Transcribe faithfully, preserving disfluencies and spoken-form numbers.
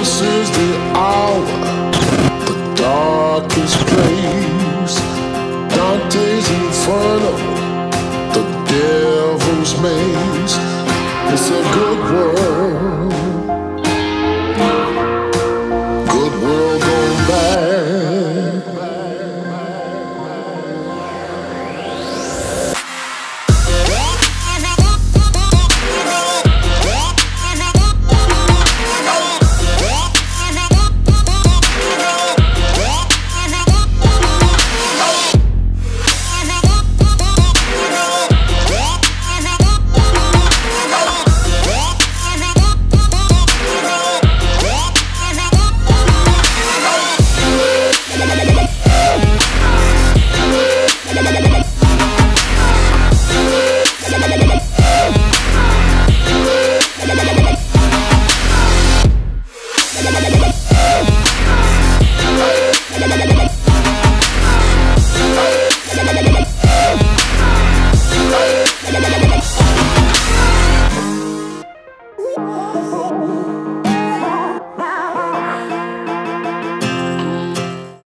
This is the hour, the darkest place. Dante's Inferno, the devil's maze. It's a good word.